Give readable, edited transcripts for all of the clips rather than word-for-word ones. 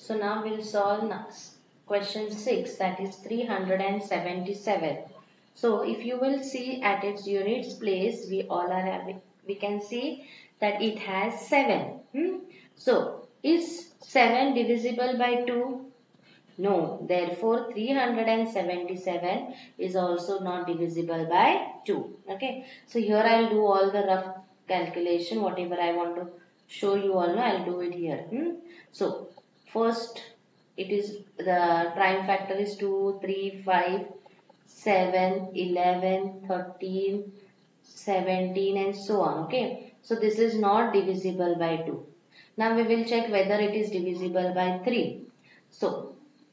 So now we'll solve question 6, that is 377. So if you will see at its units place, we can see that it has 7. So is 7 divisible by 2? No, therefore 377 is also not divisible by 2. Okay, so here I'll do all the rough calculation, whatever I want to show you all, I'll do it here. So first it is the prime factor is 2, 3, 5, 7, 11, 13, 17 and so on. Okay, so this is not divisible by 2. Now we will check whether it is divisible by 3. So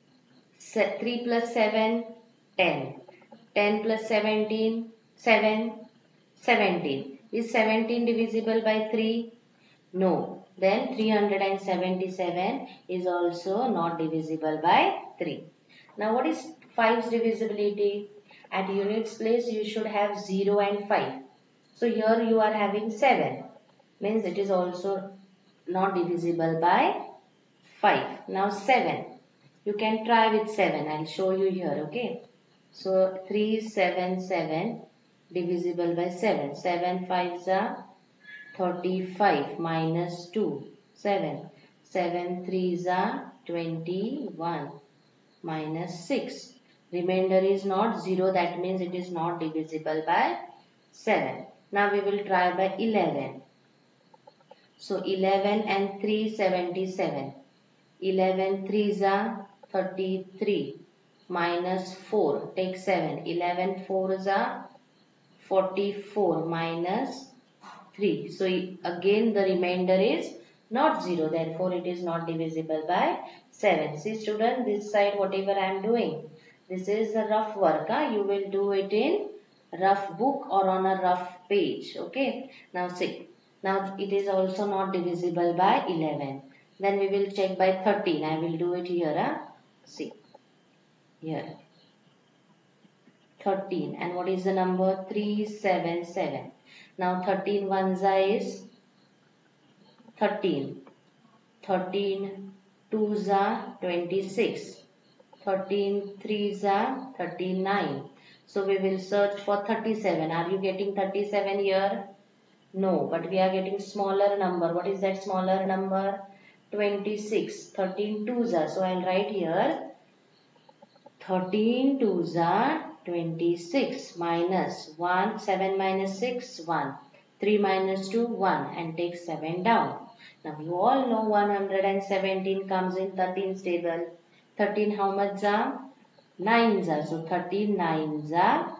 3 plus 7, 10. 10 plus 17, 7, 17. Is 17 divisible by 3? No. Then 377 is also not divisible by 3. Now what is 5's divisibility? At units place you should have 0 and 5. So here you are having 7. Means it is also not divisible by 5. Now 7. You can try with 7. I'll show you here. Okay. So 377 divisible by 7. 7 5s are 35 minus 2. 7. 7 3s are 21 minus 6. Remainder is not 0. That means it is not divisible by 7. Now we will try by 11. So 11 and 3 77. 11 3s are 33 minus 4. Take 7. 11 4s are 44 minus 3. So again the remainder is not 0. Therefore it is not divisible by 7. See student, this side whatever I am doing, this is a rough work. You will do it in rough book or on a rough page. Okay. Now see. Now it is also not divisible by 11. Then we will check by 13. I will do it here. See. Here. 13. And what is the number? 377. Now 13 ones is 13. 13 twos are 26. 13 threes are 39. So we will search for 37. Are you getting 37 here? No, but we are getting smaller number. What is that smaller number? 26. 13 twos are. So I'll write here 13 twos are 26 minus 1. 7 minus 6, 1. 3 minus 2, 1. And take 7 down. Now you all know 117 comes in 13's table. 13 how much are? 9s are. So 13 9s are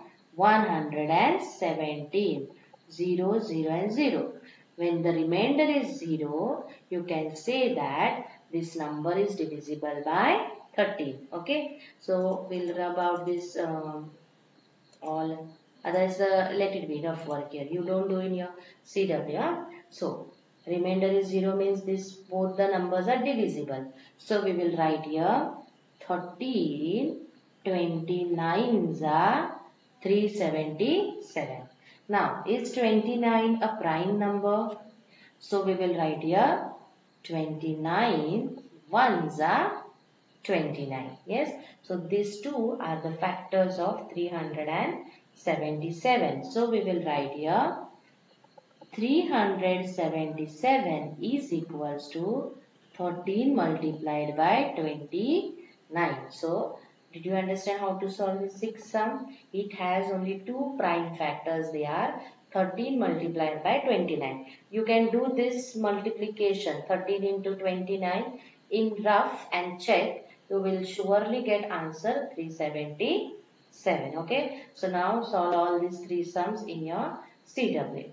117. 0, 0 and 0. When the remainder is 0, you can say that this number is divisible by 13. Okay. So we'll rub out this all. Otherwise let it be rough work here. You don't do in your CW. So remainder is 0 means this both the numbers are divisible. So we will write here 13 29s are 377. Now, is 29 a prime number? So, we will write here 29 ones are 29. Yes. So, these two are the factors of 377. So, we will write here 377 is equals to 13 multiplied by 29. So, did you understand how to solve this sixth sum? It has only two prime factors. They are 13 multiplied by 29. You can do this multiplication 13 into 29 in rough and check. You will surely get answer 377. Okay. So now solve all these three sums in your CW.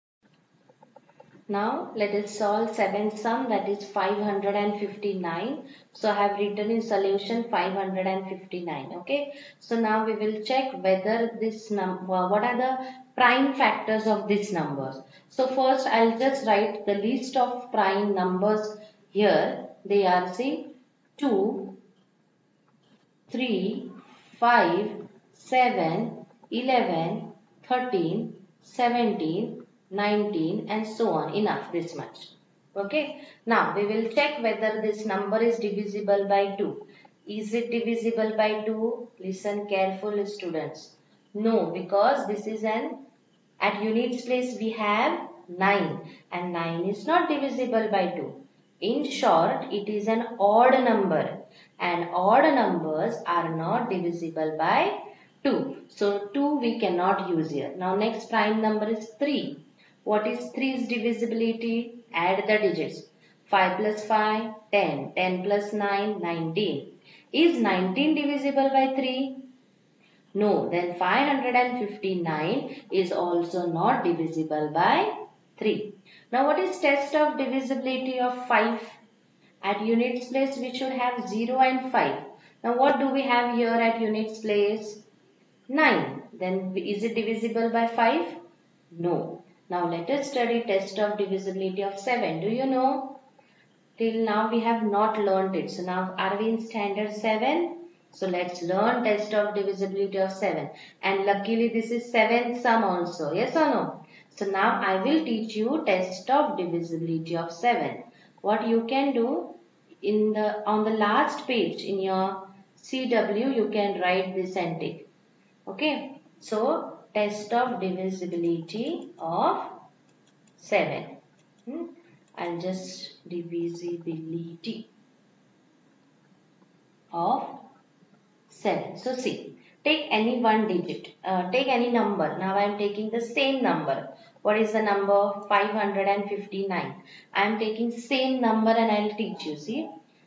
Now let us solve seventh sum, that is 559. So I have written in solution 559. Okay. So now we will check whether this number, what are the prime factors of these numbers. So first I'll just write the list of prime numbers here. They are, see, 2, 3, 5, 7, 11, 13, 17, 19 and so on. Enough, this much. Okay. Now we will check whether this number is divisible by 2. Is it divisible by 2? Listen carefully, students. No, because this is at units place we have 9 and 9 is not divisible by 2. In short, it is an odd number and odd numbers are not divisible by 2. So 2 we cannot use here. Now next prime number is 3. What is 3's divisibility? Add the digits. 5 plus 5, 10. 10 plus 9, 19. Is 19 divisible by 3? No, then 559 is also not divisible by 3. Now what is test of divisibility of 5? At units place we should have 0 and 5. Now what do we have here at units place? 9. Then is it divisible by 5? No. Now let us study test of divisibility of 7. Do you know? Till now we have not learned it. So now are we in standard 7? So let's learn test of divisibility of 7. And luckily this is 7th sum also. Yes or no? So now I will teach you test of divisibility of 7. What you can do on the last page in your CW you can write this and take. Okay. So test of divisibility of 7. I'll just divisibility of 7. So see, take any one digit, take any number. Now I am taking the same number. What is the number? 559. I am taking same number and I will teach you. See,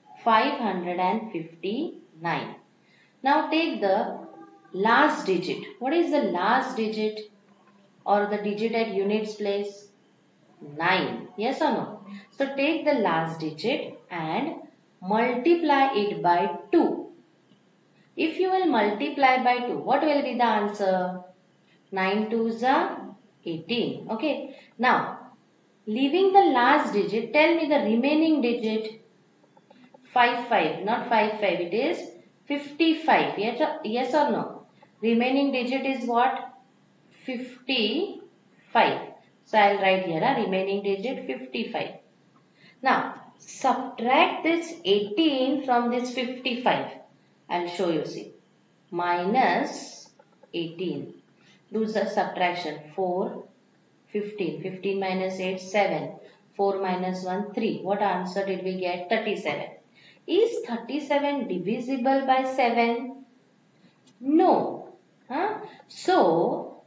559. Now take the last digit. What is the last digit or the digit at units place? 9. Yes or no? So take the last digit and multiply it by 2. If you will multiply by 2, what will be the answer? 9 2s are 18. Okay. Now, leaving the last digit, tell me the remaining digit. 5. Not 5. It is 55. Yes or no? Remaining digit is what? 55. So, I will write here remaining digit 55. Now, subtract this 18 from this 55. I'll show you, see. Minus 18. Do the subtraction. 4, 15. 15 minus 8, 7. 4 minus 1, 3. What answer did we get? 37. Is 37 divisible by 7? No. So,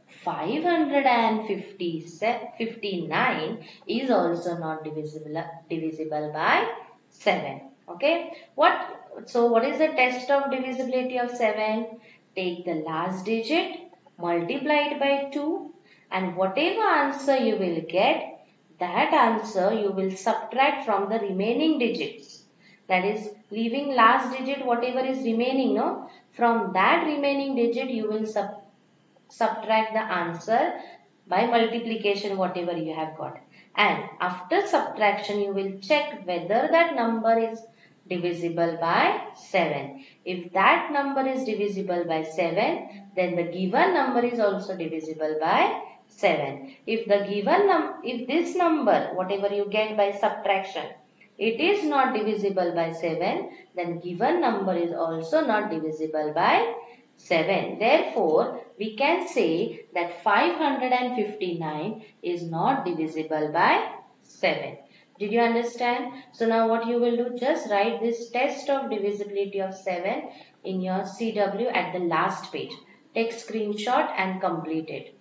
559 is also not divisible by 7. Okay. So what is the test of divisibility of 7? Take the last digit, multiply it by 2 and whatever answer you will get, that answer you will subtract from the remaining digits. That is, leaving last digit whatever is remaining, no? From that remaining digit you will subtract the answer by multiplication whatever you have got. And after subtraction you will check whether that number is divisible by 7. If that number is divisible by 7, then the given number is also divisible by 7. If this number, whatever you get by subtraction, it is not divisible by 7, then given number is also not divisible by 7. Therefore, we can say that 559 is not divisible by 7. Did you understand? So now what you will do, just write this test of divisibility of 7 in your CW at the last page. Take screenshot and complete it.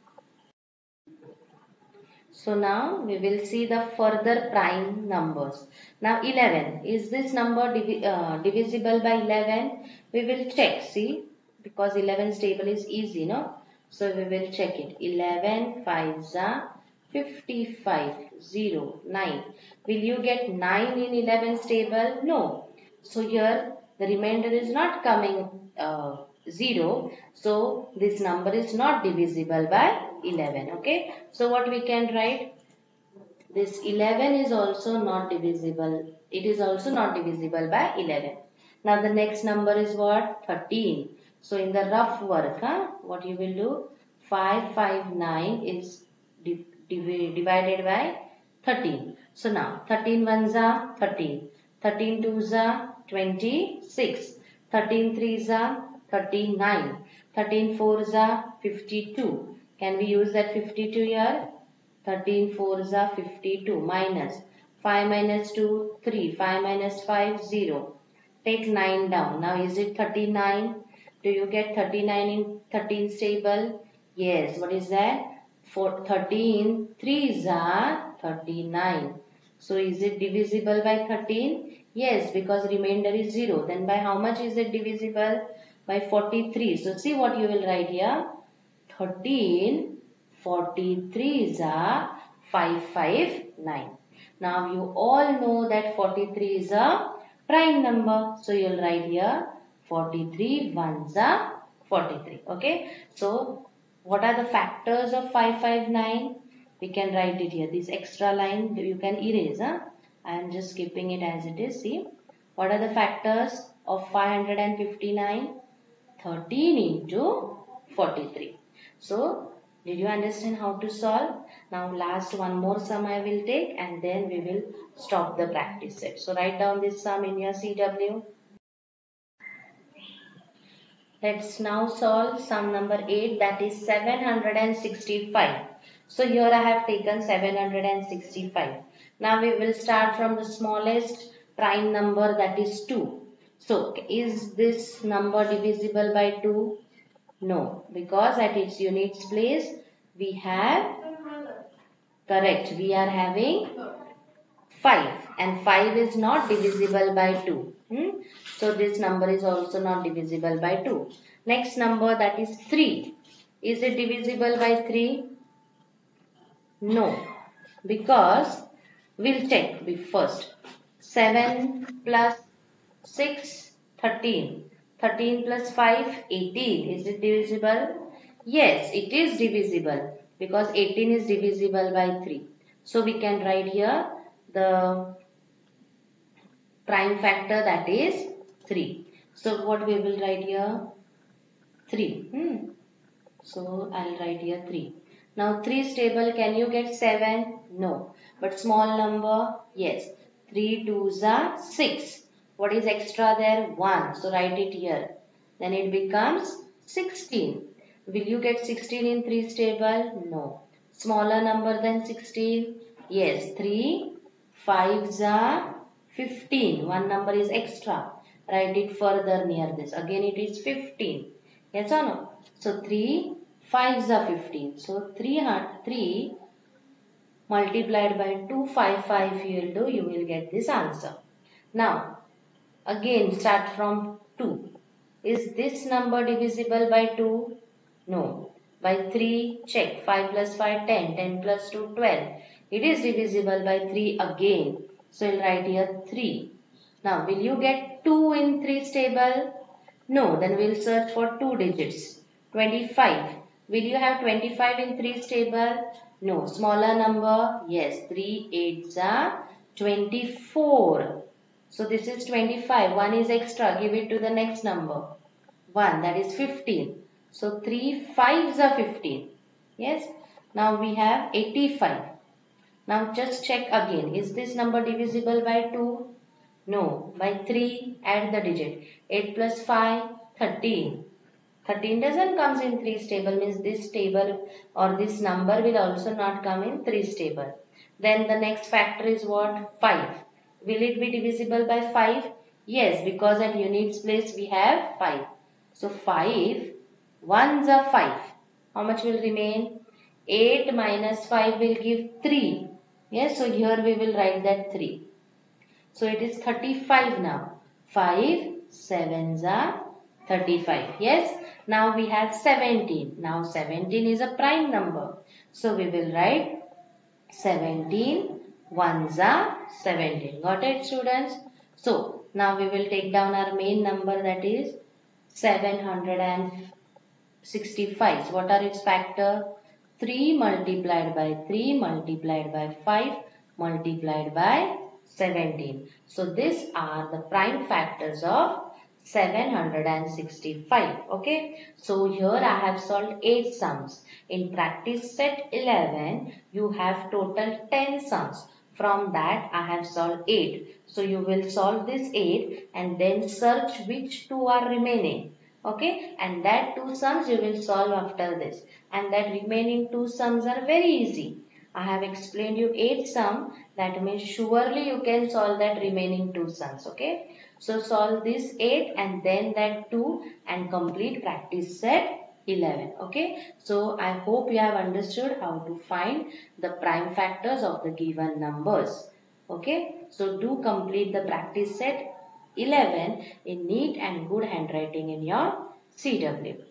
So now we will see the further prime numbers. Now 11, is this number divisible by 11? We will check, see, because 11's table is easy, no? So we will check it. 11 5s are 55, 0, 9. Will you get 9 in 11's table? No. So here the remainder is not coming 0. So this number is not divisible by 11. Okay. So what we can write? This 11 is also not divisible. It is also not divisible by 11. Now the next number is what? 13. So in the rough work, what you will do? 559 is divided by 13. So now 13 ones are 13, 13 twos are 26, 13 threes are 39, 13 fours are 52. Can we use that 52 here? 13 fours are 52 minus 5 minus 2 3, 5 minus 5 0. Take 9 down. Now is it 39? Do you get 39 in 13 table? Yes. What is that? For 13 threes are 39. So is it divisible by 13? Yes, because remainder is 0. Then by how much is it divisible? By 43. So see what you will write here. 13 43s are 559. Now you all know that 43 is a prime number. So you will write here 43 ones are 43. Okay. So what are the factors of 559? We can write it here. This extra line you can erase. I am just keeping it as it is. See. What are the factors of 559? 13 into 43. So, did you understand how to solve? Now, last one more sum I will take and then we will stop the practice set. So, write down this sum in your CW. Let's now solve sum number 8, that is 765. So, here I have taken 765. Now, we will start from the smallest prime number, that is 2. So, is this number divisible by 2? No, because at its units place we have, correct, we are having 5 and 5 is not divisible by 2. So this number is also not divisible by 2. Next number, that is 3. Is it divisible by 3? No, because we'll check first. 7 plus 6, 13. 13 plus 5, 18. Is it divisible? Yes, it is divisible because 18 is divisible by 3. So we can write here the prime factor, that is 3. So what we will write here? 3. So I'll write here 3. Now 3's table, can you get 7? No. But small number? Yes. 3 2s are 6. What is extra there? 1. So write it here. Then it becomes 16. Will you get 16 in 3's table? No. Smaller number than 16? Yes. 3 5s are 15. One number is extra. Write it further near this. Again it is 15. Yes or no? So 3 5s are 15. So 3 multiplied by 255 you will do. You will get this answer. Now again start from 2. Is this number divisible by 2? No. By 3, check. 5 plus 5, 10. 10 plus 2, 12. It is divisible by 3 again. So, you'll write here 3. Now, will you get 2 in 3's table? No. Then we'll search for 2 digits. 25. Will you have 25 in 3's table? No. Smaller number? Yes. 3 8s are 24. So this is 25. 1 is extra. Give it to the next number. 1, that is 15. So 3 5s are 15. Yes. Now we have 85. Now just check again. Is this number divisible by 2? No. By 3, add the digit. 8 plus 5, 13. 13 doesn't comes in 3's table, means this table or this number will also not come in 3's table. Then the next factor is what? 5. Will it be divisible by 5? Yes, because at units place we have 5. So 5, 1s are 5. How much will remain? 8 minus 5 will give 3. Yes, so here we will write that 3. So it is 35 now. 5 7s are 35. Yes. Now we have 17. Now 17 is a prime number. So we will write 17 ones are 17. Got it, students? So now we will take down our main number, that is 765. So what are its factor? 3 multiplied by 3 multiplied by 5 multiplied by 17. So these are the prime factors of 765. Okay. So here I have solved 8 sums. In practice set 11, you have total 10 sums. From that I have solved 8. So you will solve this 8 and then search which 2 are remaining. Okay, and that 2 sums you will solve after this. And that remaining 2 sums are very easy. I have explained you 8 sum, that means surely you can solve that remaining 2 sums. Okay, so solve this 8 and then that 2 and complete practice set 11. Okay, so I hope you have understood how to find the prime factors of the given numbers. Okay, so do complete the practice set 11 in neat and good handwriting in your CW.